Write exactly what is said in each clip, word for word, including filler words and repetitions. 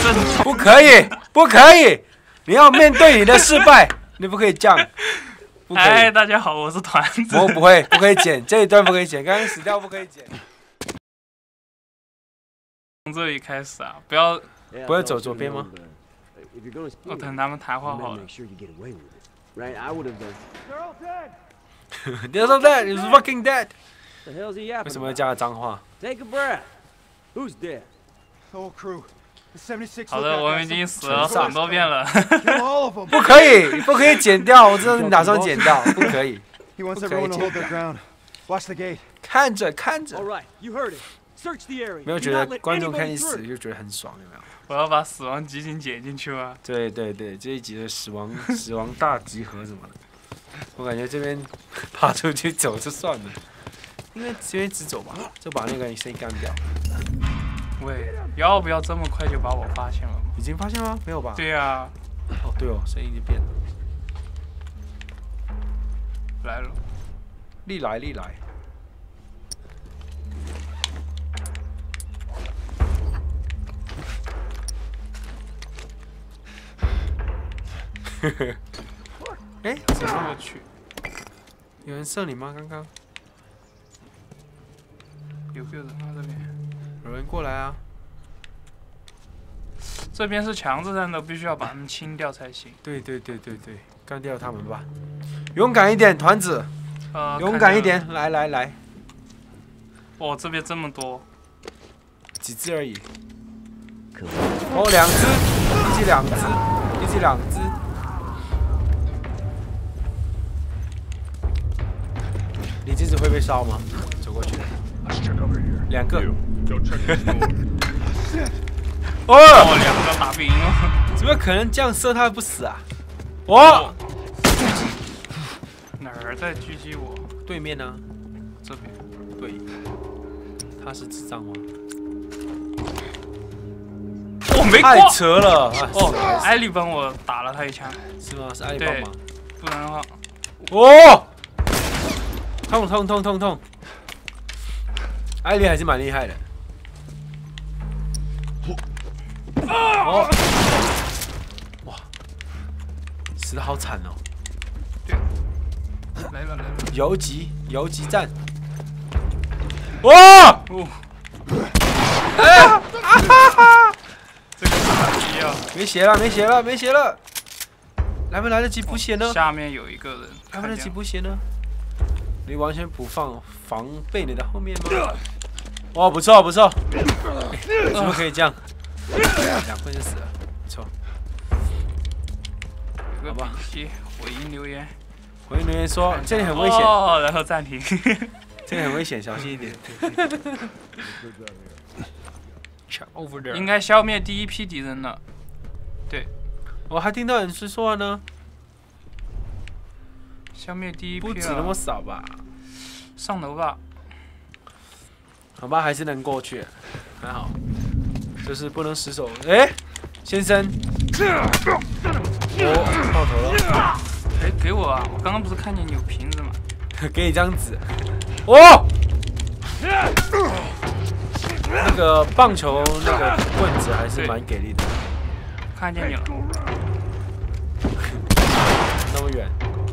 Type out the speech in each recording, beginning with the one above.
正常。 不可以，不可以，你要面对你的失败，你不可以这样。不可以。 哎，大家好，我是团子。 我不会，不可以剪这一段，不可以剪，刚刚死掉不可以剪。 从这里开始啊，不要不要走左边吗？ 我等他们谈话好了。 They're so dead, he's fucking dead. 为什么要加脏话？ Take a breath. Who's dead? Whole crew. 好的，我们已经死了很多遍了。 不可以，不可以剪掉，我知道你打算剪掉，不可以。 He wants everyone to hold their ground. Watch the gate. 看着看着。 All right, you heard it. Search the area. 没有觉得观众看你死就觉得很爽，有没有？ 我要把死亡集锦剪进去吗？ 对对对，这一集的死亡死亡大集合什么的，我感觉这边爬出去走就算了，应该这边直走吧，就把那个先干掉。 喂，要不要这么快就把我发现了？ 已经发现吗？没有吧？ 对呀、啊。 哦，对哦，声音已经变了。 来了。 历来历来。呵呵。哎，怎么过去？有人射你吗？刚刚？ 有个人啊，这边。 有人过来啊！ 这边是强制战斗，必须要把他们清掉才行。 对对对对对，干掉他们吧！勇敢一点，团子！ 呃， 勇敢一点，来来来！ 哦，这边这么多， 几只而已。哦，两只，一起两只，一起两只。你这只会被烧吗？走过去。两个。 哦， 两个打不赢哦！ 怎么可能这样射他不死啊？哦， 哪儿在狙击我？ 对面呢？ 这边。 对，他是智障吗？ 我没过。 太扯了！ 哦，艾莉帮我打了他一枪。 是吗？是艾莉帮忙。 不然的话。 哦！痛痛痛痛痛！ 艾莉还是蛮厉害的。哦，哇，死得好惨哦。 对，来了来了。 游击游击战。哇！哦！哎！啊哈哈！ 这个是必要。 没血了，没血了，没血了。来没来得及补血呢？ 下面有一个人。 来没来得及补血呢？你完全不放防备你的后面吗？ 哦，不错不错，欸、怎么可以这样？两分就死了，不错。 好吧，回应留言， 回应留言说这里很危险， 哦，然后暂停， 这里很危险，小心一点。 应该消灭第一批敌人了。对， 我还听到人是说呢， 消灭第一批不止那么少吧？ 上楼吧。 好吧，还是能过去，还好，就是不能失手。哎、欸，先生，我爆头了。 哎，给我啊！我刚刚不是看见你有瓶子吗？ 给你张纸。哦，那个棒球那个棍子还是蛮给力的。 看见你了。 那么远。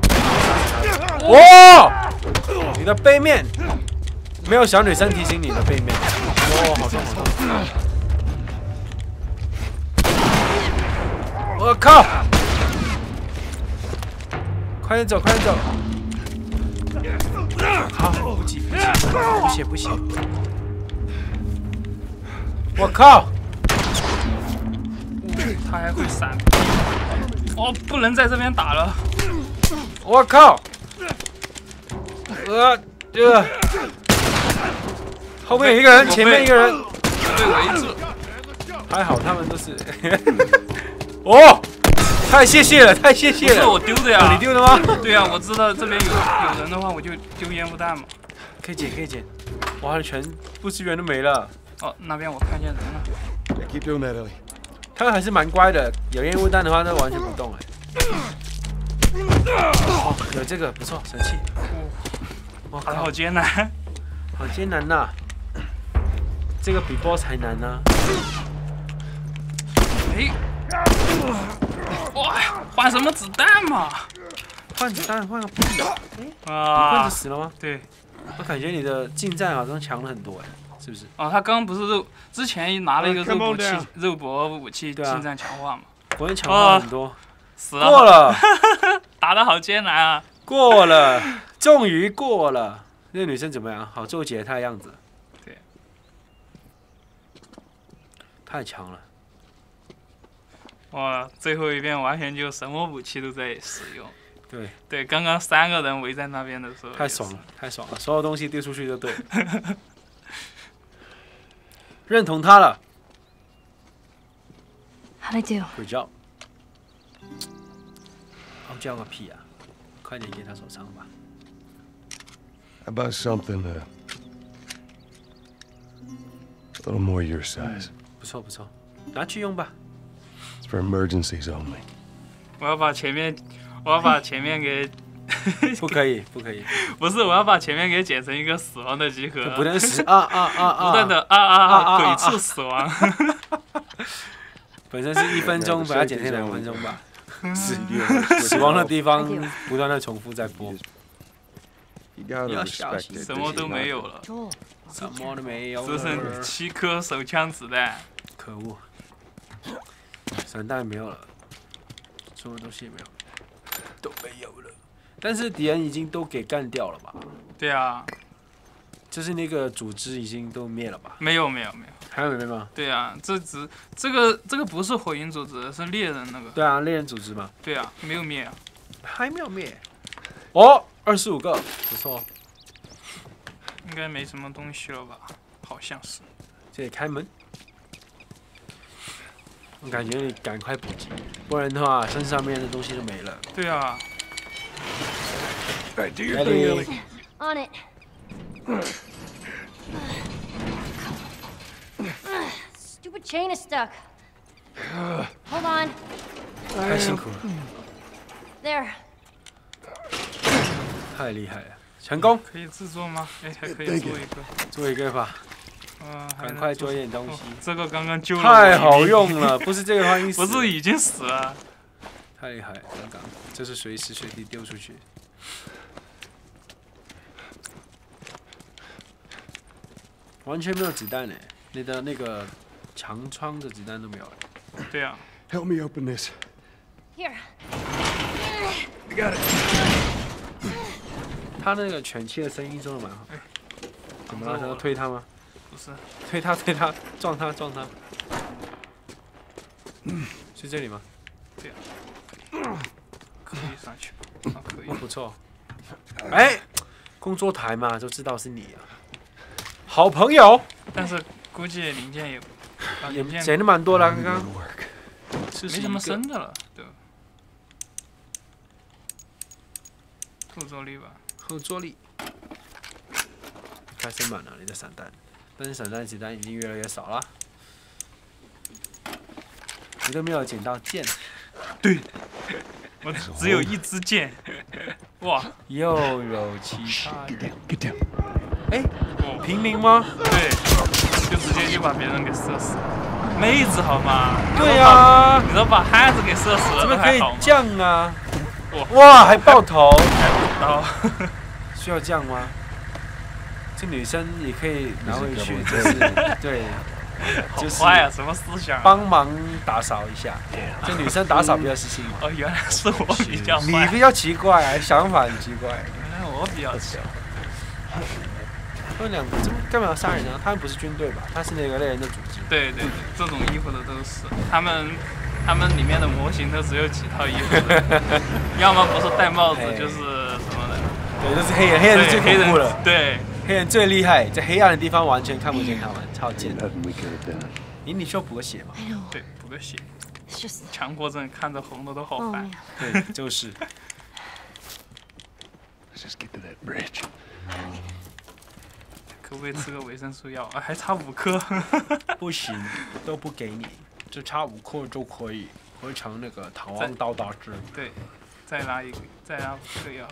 哇！你的背面。 没有小女生提醒你的背面，哦，好痛好痛！我靠！快点走，快点走！好，补给补给，补血补血！我靠！ 他还会闪！哦，不能在这边打了！ 我靠！呃，这个。 后面有一个人，前面一个人被围住， 还好他们都是。哦，太谢谢了，太谢谢了！ 是我丢的呀， 哦、你丢的吗？ 对呀，我知道这边有有人的话，我就丢烟雾弹嘛。 可以捡，可以捡。哇，全部资源都没了。 哦，那边我看见人了。 Keep doing that, Ellie. 他还是蛮乖的，有烟雾弹的话，他完全不动哎。哦，有这个不错，神器。 哇，打得好艰难， 好艰难呐！这个比 boss 还难呐、啊。 哎，哇，换什么子弹嘛？ 换子弹，换个屁！哎，你换啊子，死了吗？ 对， 我感觉你的近战好像强了很多哎，是不是？ 哦，他刚刚不是肉，之前拿了一个肉 Come on 武器 down， 肉搏武器对啊近战强化嘛， 果然强化很多。 死了， 过了， 打得好艰难啊！ 过了，终于过了。那个女生怎么样？好纠结她的样子。 对， 太强了。 哇，最后一遍完全就什么武器都在使用。 对， 对，刚刚三个人围在那边的时候， 太爽了，太爽了，所有东西丢出去就对了。认同他了 How'd I do? ，Good job。傲娇个屁啊！快点给他手枪吧。 How about something uh, a little more your size? 不错不错，拿去用吧。 It's for emergencies only. 我要把前面，我要把前面给， 不可以不可以， 不是，我要把前面给剪成一个死亡的集合， 不能死啊啊啊啊！ 不断的啊啊啊啊啊， 啊鬼畜死亡。 本身是一分钟，把它剪成两分钟吧。 死死亡的地方不断的重复在播， You gotta Yeah, respect shit. it. 什么都没有了， Joel, 什么都没有只剩了。 七颗手枪子弹。 可恶，散弹没有了，所有东西也没有，都没有了。但是敌人已经都给干掉了吧？ 对啊， 就是那个组织已经都灭了吧？ 没有没有没有。 还有没吗？ 对啊，这只这个这个不是火影组织，是猎人那个。 对啊，猎人组织嘛， 对啊，没有灭啊。 还没有灭。哦，二十五个，不错。 应该没什么东西了吧？好像是。 这里开门。我感觉你赶快补给，不然的话身上面的东西都没了。 对啊， All right, do your 艾 thing, 莉 Ellie. on it. Stupid chain is stuck. Hold on. 太辛苦了， There. 太厉害了，成功， 可以制作吗？哎，还可以 Thank 做 you. 一个。 做一个吧， 嗯，还能赶快做一点东哦西。 这个刚刚救了我太好一命， 用了，不是这个的话，你死不了是已经死了？ 太厉害了，刚刚就是随时随地丢出去。完全没有子弹呢，你的那个长窗的子弹都没有了。 对啊， Help me open this. Here. I got it. 他那个犬器的声音做的蛮好。怎么了？想要推他吗？ 不是， 推他，推他，撞他，撞他。是这里吗？ 可以上去。啊，可以哦，。不错。哎，工作台嘛，就知道是你啊。好朋友， 但是估计零件也，啊， 也零件捡的蛮多的，刚刚 Good work. 是没什么深的了，对吧？后坐力吧。 后坐力。开升满了你的散弹，但是散弹子弹已经越来越少了。你都没有捡到剑， 我只有一支箭。哇， 又有其他 Get 的 down. Get down. 哎， 哦， 平民吗？ 对，就直接就把别人给射死了。妹子好吗？ 对呀、 你都把汉子给射死了， 怎么可以那还好吗？ 降啊？ 哇哇，还爆头， 然后需要降吗？这女生也可以拿回去，就 Is 是 it double 对， 好就是坏啊，什么思想啊？ 帮忙打扫一下。这女生打扫比较细心， 哦，原来是我比较坏， 你比较奇怪、啊，想法很奇怪。 原来我比较小。 他们两个怎么干嘛要杀人呢？他们不是军队吧？他是那个猎人的组织。 对对对，这种衣服的都是他们，他们里面的模型都只有几套衣服的，要么不是戴帽子， 哎就是什么的。 对，都是黑人，黑人是最对，黑恐怖的人，对， 黑人最厉害，在黑暗的地方完全看不见他们，超贱的。 Nothing we could have done. 你你需要补个血吗？ I know. 对，补个血， It's just. 强迫症看着红的都好 Oh 烦 man.。 对，就是。 Let's just get to that bridge. 可不可以吃个维生素药？啊，还差五颗。 不行，都不给你，只差五克就可以合成那个唐王刀大师。 对，再拿一个，再拿五颗药。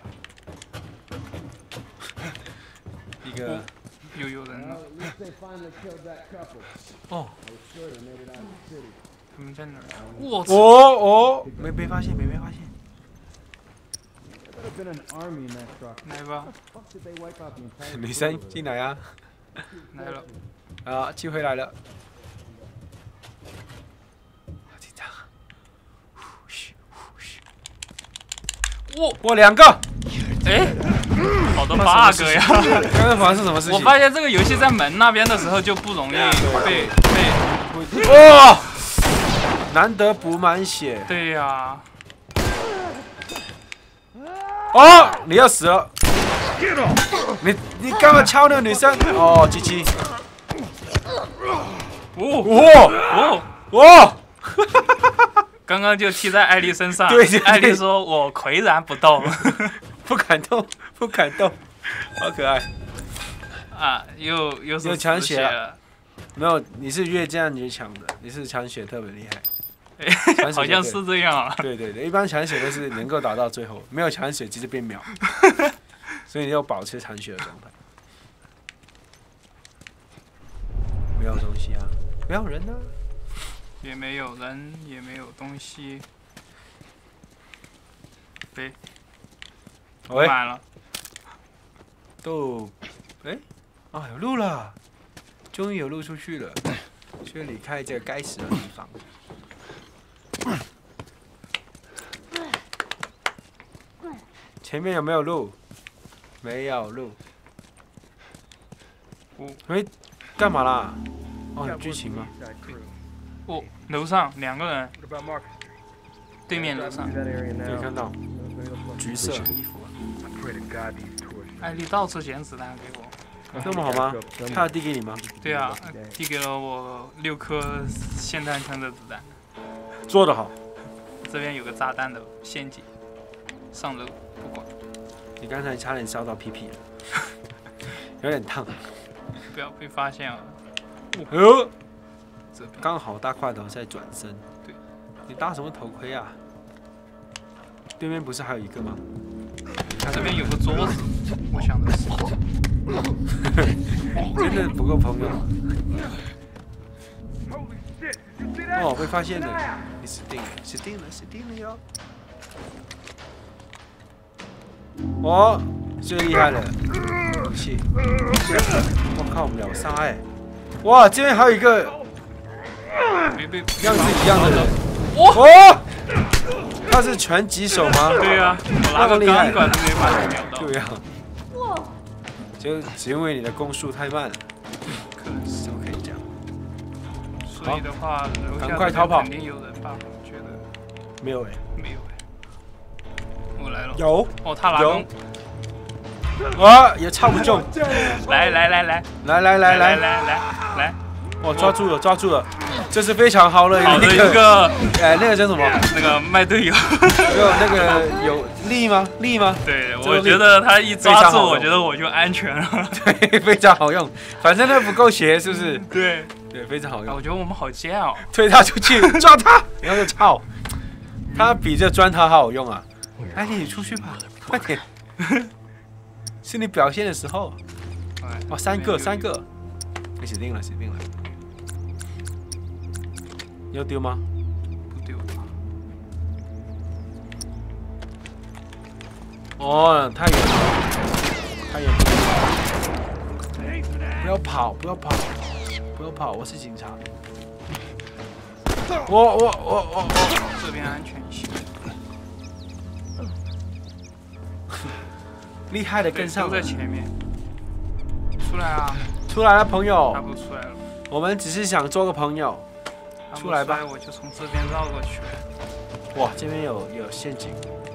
一个又有人了。 哦， 他们在哪儿？我哦操！ 哦，没被发现，没被发现。 Could have been an army in that truck. 来吧， Fuck did they wipe out the entire 女生进来啊！ 来了。 啊，机会来了。好紧张啊！呼嘘呼嘘。 哇哇，两个！ 哎，好多发生 bug 呀！ 刚刚发生什么事情？ 我发现这个游戏在门那边的时候就不容易被被。 哇！难得补满血。 对呀。 哦，你要死了！你你刚刚敲那个女生，哦，鸡鸡， 哦哇哦哇！ 刚刚就踢在艾丽身上， 对对对艾丽说：“我岿然不动。 不敢动，不敢动，好可爱。” 啊，又又是又抢血了了， 没有，你是越这样越强的，你是抢血特别厉害。 哎好像是这样啊。 对对对，一般抢血都是能够打到最后，没有抢血直接变秒，所以你要保持抢血的状态。没有东西啊，没有人呢、啊， 也没有人，也没有东西。对， 喂， 满了。 都，哎，啊有路了，终于有路出去了，就离开这个该死的地方。前面有没有路？没有路。 哦， 喂，干嘛啦？哦，有剧情吗？ 哦，楼上两个人， What about Marcus? 对面楼上 Through。that area 可以 now. 看到橘色衣服， I pray to God these tourists. 艾丽到处捡子弹给我。 这么好吗？他有递给你吗？ 对啊，递给了我六颗霰弹枪的子弹。 做得好。 这边有个炸弹的陷阱，上楼不管， 你刚才差点烧到屁屁了，有点烫。 不要被发现了。 呃， 这边刚好大块头在转身。 对， 你搭什么头盔啊？对面不是还有一个吗？ 这边有个桌子，我想的是。 真的不够朋友。 Holy shit! Did you see that? 哦，被发现了，你死定了，死定了，死定了哟！哦，最厉害了，武器！我靠，秒杀哎！哇，这边还有一个没被样子一样的人。 哇哦，他是拳击手吗？ 对呀、啊，我拿个钢管都没把他秒到。 对呀、就只因为你的攻速太慢了， 可能是怎么可以这样？ 所以的话，楼下赶快逃跑肯定有人吧？我觉得没有哎、 没有哎。我来了。 有哦，他拿有弓。 啊，也插不中。 来来来来来来来来来， 来来来， 哦，抓住了，抓住了，这是非常好的好的一一个， 个哎，那个叫什么？ 那个卖队友。 有那个有力吗？力吗？ 对， 这个我觉得他一抓住， 非常好用我觉得我就安全了。 对，非常好用。反正那不够斜，是不是？ 对， 对，非常好啊， 用我。觉得我们好贱哦。 推他出去，抓他，然后就操。他比这砖头好好用啊！哎，你出去吧，快点。是你表现的时候。 哎哦，三个，三个，你死定了，死定了。要丢吗？ 不丢吧？ 哦，太远了，太远了。不要跑，不要跑，不要跑！我是警察。我我我我我， 这边安全一些。 厉害的对都跟上了在，前面。出来啊！ 出来了，朋他友。 不出来了。 我们只是想做个朋友。 他不出来吧我就从这边绕过去。 哇，这边有有陷阱。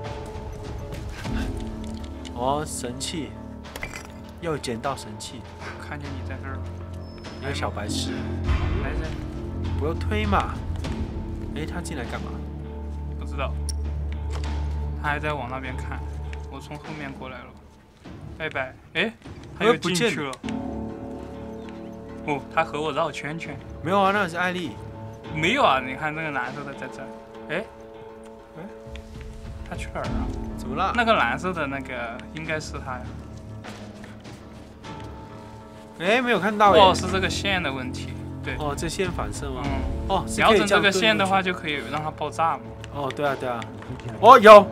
哦，神器，又捡到神器。 看见你在这儿了， 你个小白痴， 来这， 不要推嘛！哎，他进来干嘛？ 不知道。他还在往那边看，我从后面过来了。拜拜。哎，他又不见进去了。哦，他和我绕圈圈。 没有啊，那是艾丽。 没有啊，你看那个蓝色的在这儿。哎，哎，他去哪儿了？ 怎么了？ 那个蓝色的那个应该是他呀。 哎，没有看到哦， 哎。 是这个线的问题。 对。 哦，这线反射吗？ 嗯。 哦，是可以瞄准这个样线的话， 蹲就可以让它爆炸嘛。 过去。哦，对啊，对啊。哦，有。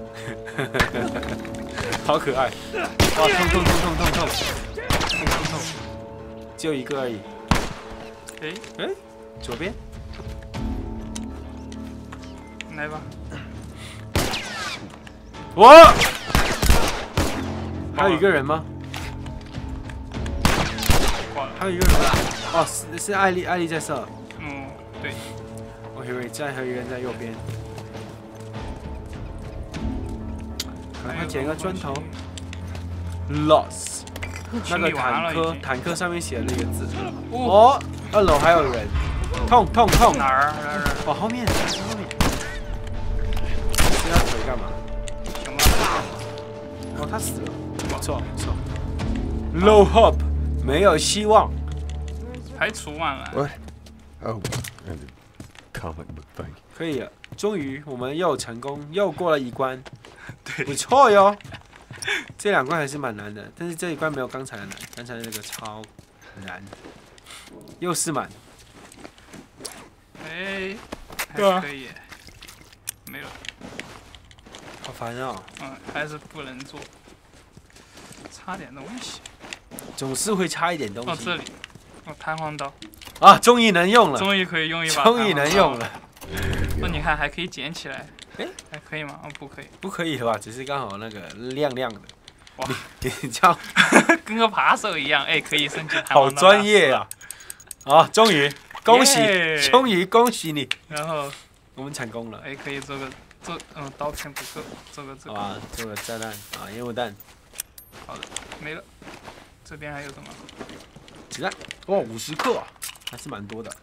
好可爱。哇，痛痛痛痛痛痛。痛痛痛。只有一个而已。 哎哎，左边。 来吧。 我。还有一个人吗？还有一个人吗？哦，是是艾丽，艾丽在射。 嗯，对。 我以为再还有一个人在右边。赶快捡个砖头。Lost。那个坦克，坦克上面写了一个字。哦，二楼还有人。痛痛痛！ 哪儿？哪儿？ 哦，后面，后面。这条腿干嘛？ 行吧。 哦，他死了。不错不错。Low hope， 没有希望。 排除完了。 What? Oh, and the comic book thing. 可以了，终于我们又成功，又过了一关。对，不错哟。这两关还是蛮难的，但是这一关没有刚才的难，刚才那个超难。又是满。 哎， 对啊还可以。没了。 好烦哦。 嗯，还是不能做。差点东西。 总是会差一点东西。 哦，这里。哦，弹簧刀。 啊，终于能用了。 终于可以用一把。 终于能用了。 哦，你看还可以捡起来。 哎， 还可以吗？哦，不可以。 不可以的吧？只是刚好那个亮亮的。 哇， 你你这样跟个扒手一样。哎，可以升级弹好簧刀。 专业啊！啊，终于，恭喜，终于恭喜你。 然后我们成功了。 哎，可以做个做嗯刀片不够，做个这个。 好吧，做个炸弹啊，烟雾弹。 好的，没了。这边还有什么？ 子弹，哇，五十克，还是蛮多的。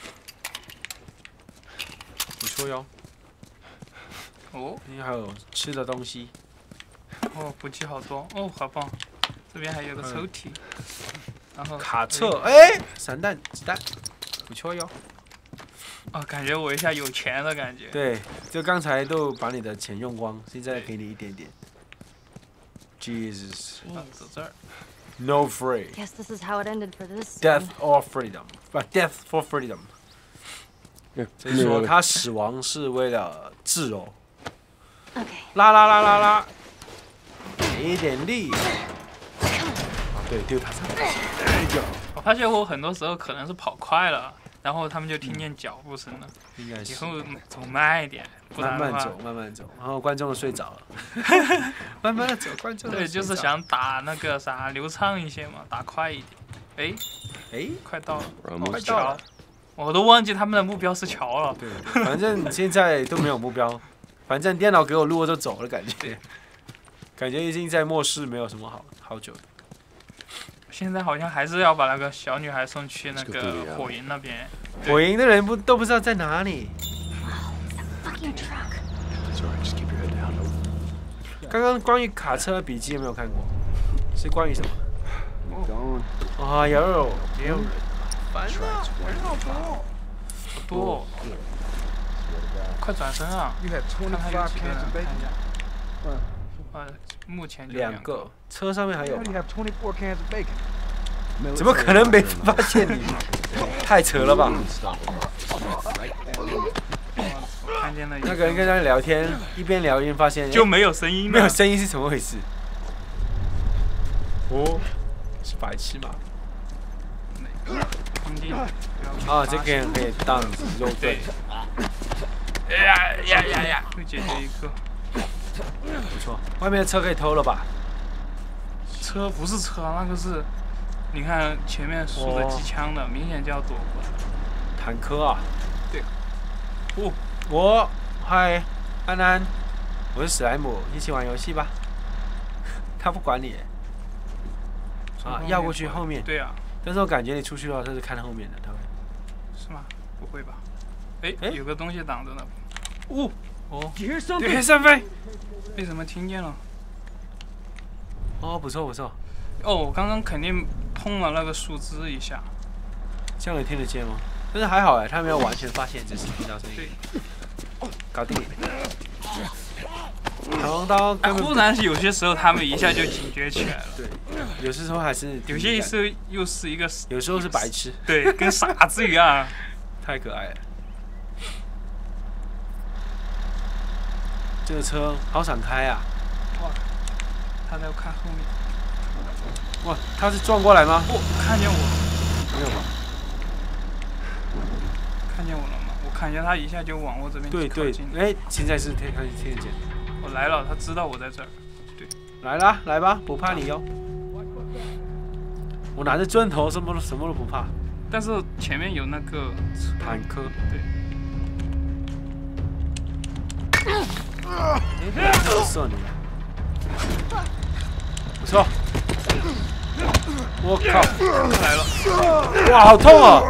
不错哟。 哦， 这还有吃的东西。 哦，补给好多，哦，好棒。这边还有个抽屉，然后卡册，哎，散弹子弹，不错哟。 哦，感觉我一下有钱的感觉。 对，就刚才都把你的钱用光，现在给你一点点。Jesus。 啊，走这儿。 No free. Guess this is how it ended for this. Death or freedom. But death for freedom. 就是说他死亡是为了自由。 Okay. 啦啦啦啦啦，给一点力。啊，对，丢他上去。 我发现我很多时候可能是跑快了，然后他们就听见脚步声了。 应该是。 以后走慢一点，不然的话慢慢走，慢慢走，然后观众睡着了。慢慢的走，观众。 对，就是想打那个啥流畅一些嘛，打快一点。哎， 哎， 快到了， 快到了。 我都忘记他们的目标是桥了。 对，反正现在都没有目标，反正电脑给我录我就走了，感觉，感觉已经在末世没有什么好好久的。 现在好像还是要把那个小女孩送去那个火营那边。 火营的人不都不知道在哪里。刚刚关于卡车笔记有没有看过？是关于什么？啊，有有也有人。烦啊！人好多，好多。快转身啊！看还有几个人？看一下。呃，目前就两个。车上面还有。 You have twenty-four cans of bacon. 怎么可能没发现你？太扯了吧！ 看见了。 那个人跟他聊天，一边聊一边发现就没有声音了。 没有声音是怎么回事？哦，是白痴吗？啊，这个人可以当肉盾。 哎呀呀呀呀！会解决一个。 不错，外面的车可以偷了吧？ 车不是车，那个是，你看前面竖着机枪的，明显就要躲过来。 坦克啊！ 对。哦， 我嗨，安安，我是史莱姆，一起玩游戏吧。他不管你。啊，要过去后面。 对啊。 但是我感觉你出去的话，他是看后面的，他会。 是吗？不会吧？哎哎，有个东西挡着呢。 哦哦。 对，上飞。 为什么听见了？ 哦，不错不错。 哦，我刚刚肯定碰了那个树枝一下。 这样你听得见吗？但是还好哎，他没有完全发现，只是听到声音。对。搞定。 弹簧刀哎， 根本忽然有些时候他们一下就警觉起来了， 对，有些时候还是有些时候又是一个， 有时候是白痴， 对，跟傻子一样。 太可爱了。这个车好想开啊！ 哇，他在看后面。 哇，他是撞过来吗？ 不、哦，看见我。 没有吧？ 看见我了吗？我看见他一下就往我这边对对，哎，现在是可以看听得见。 我来了，他知道我在这儿。对， 来啦，来吧，不怕你哟。我拿着砖头，什么都什么都不怕。 但是前面有那个坦克。 对。 哎，这射你。不错。我靠！ 来了！ 哇，好痛啊！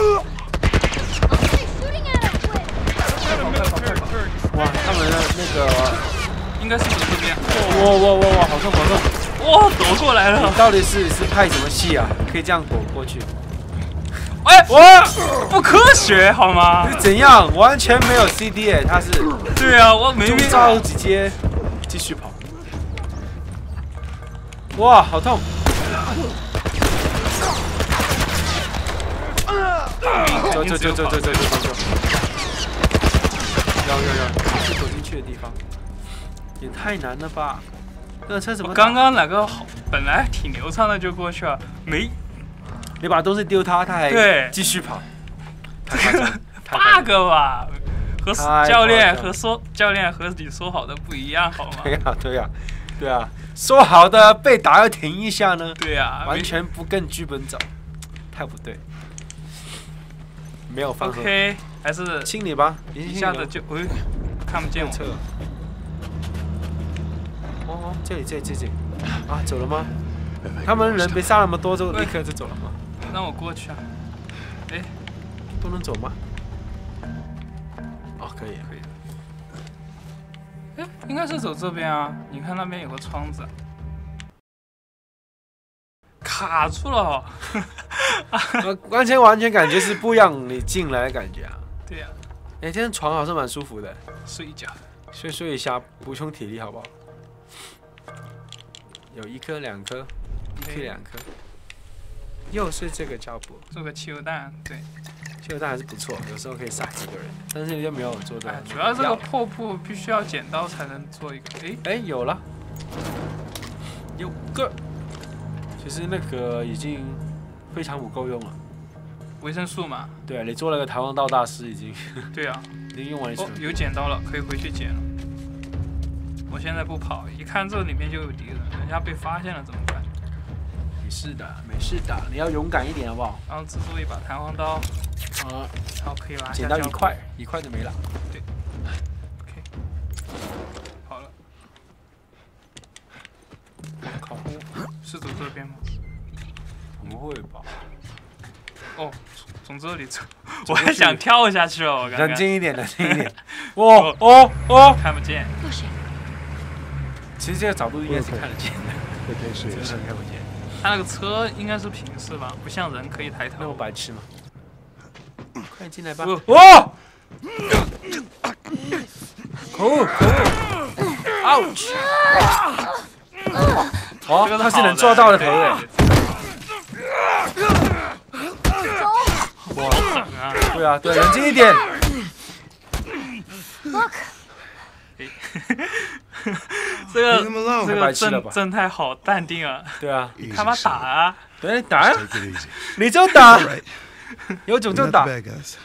哇，他们的那个应该是走这边。 哇哇哇哇，好痛好痛！ 哇，躲过来了！ 你到底是是拍什么戏啊？可以这样躲过去？ 哎，哇，不科学好吗？ 是怎样？完全没有 C D 哎，他是。 对啊，我没遇到直接继续跑。哇，好痛！走走走走走走走走。要要要，是走进去的地方，也太难了吧？那车怎么？ 刚刚那个好，本来挺流畅的就过去了，没。 你把东西丢他，他还对继续跑。 这个 bug 吧，和教练和说教练和你说好的不一样，好吗？ 对呀对呀对呀，说好的被打要停一下呢？ 对呀， 完全不跟剧本走，太不对。没有放。 OK， 还是清理吧， 一下子就哎，看不见我。 哦，这里这里这里，啊，走了吗？他们人被杀那么多，就立刻就走了吗？ 让我过去啊！哎， 都能走吗？哦，可以可以。 哎，应该是走这边啊！你看那边有个窗子，卡住了。 完全完全感觉是不让你进来的感觉啊！ 对呀、啊。 哎，这张床好像蛮舒服的， 睡一觉， 睡睡一下，补充体力好不好？有一颗、两颗，一颗两颗。又是这个胶布， 做个汽油弹，对， 汽油弹还是不错，有时候可以杀几个人，但是就没有做到、 哎。主要这个破布必须要剪刀才能做一个。哎哎，有了，有个，其实那个已经非常不够用了。 维生素嘛。 对啊，你做了个弹簧刀大师已经。对啊， 已经用完一次。 哦，有剪刀了，可以回去剪了。我现在不跑，一看这里面就有敌人，人家被发现了怎么办？ 没事的，没事的，你要勇敢一点好不好？ 然后制作一把弹簧刀， 啊， 然后可以拿下。 捡到一块，一块就没了。 对 ，OK， 好了。 靠， 是走这边吗？ 不会吧？ 哦，从这里走，我还想跳下去了，我刚刚。 冷静一点，冷静一点。哦哦哦！ 看不见。 其实这个角度应该是看得见的， 真的看不见。 他那个车应该是平视吧，不像人可以抬头。 那么白痴吗？快点进来吧！ 哦！ 可恶可恶 ！ouch！ 哦，他是能做到的，可以。哇，对啊，对，冷静一点。 这个这个正正太好淡定啊！ 对啊， 他妈打啊！ 对，打，你就打，有种就打。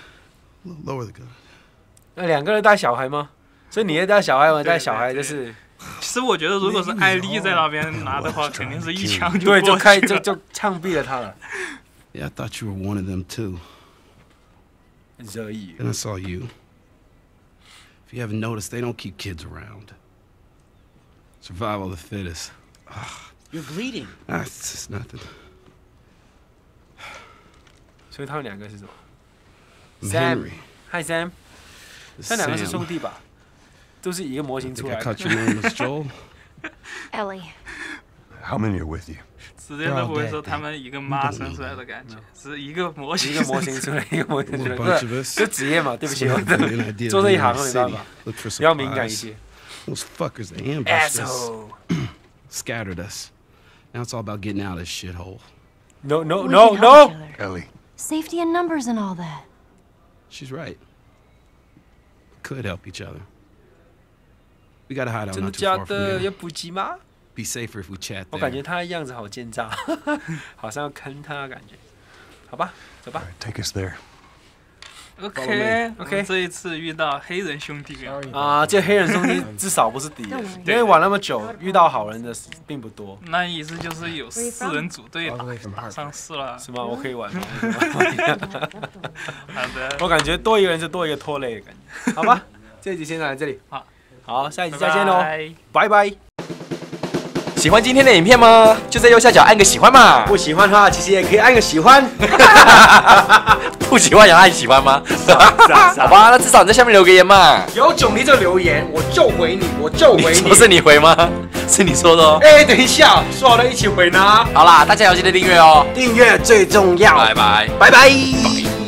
那两个人带小孩吗？所以你也带小孩，我带小孩就是。 其实我觉得，如果是艾丽在那边拿的话，肯定是一枪就对，就开就就枪毙了他了。 Yeah, I thought you were one of them too. 惹意。 Then I saw you. If you haven't noticed, they don't keep kids around. Survival of the fittest. You're bleeding. Ah, it's just nothing. 所以他们两个是什么 ？Sam. Hi, Sam. 他两个是兄弟吧？都是一个模型出来的。 I caught your name was Joel. Ellie. How many are with you? 直接都不会说他们一个妈生出来的感觉，是一个模型， 一个模型出来，一个模型出来， bunch of us. 就职业嘛，对不起，我做这一行没办法，比较敏感一些。 Those fuckers that ambushed us Asshole. scattered us. Now it's all about getting out of this shithole. No, no, We no, can help no. each other. Ellie, Safety in numbers and all that. She's right. Could help each other. We got a hideout 真的 not too 假 far from 的？ here. 要补给吗？ Be safer if we chat 我感觉 there. 他的样子好奸诈，好像要坑他的感觉。好吧，走吧 all。right, take us there. OK OK 这一次遇到黑人兄弟了， 啊，这黑人兄弟至少不是敌人，因为玩那么久，遇到好人的并不多， 那意思就是有四人组队了，上市了。 是吗？我可以玩吗？ 好的， 我感觉多一个人就多一个拖累的感觉。好吧，这一集先来这里， 好， 好，下一集再见喽， 拜拜拜拜。 喜欢今天的影片吗？就在右下角按个喜欢嘛。 不喜欢的话，其实也可以按个喜欢。 不喜欢也按喜欢吗？ 是啊是啊好吧，那至少你在下面留个言嘛。 有种你就留言，我就回你，我就回你。 你说是你回吗？是你说的哦。 哎，等一下，说好了一起回呢。 好啦，大家要记得订阅哦。 订阅最重要。 拜拜。 拜拜。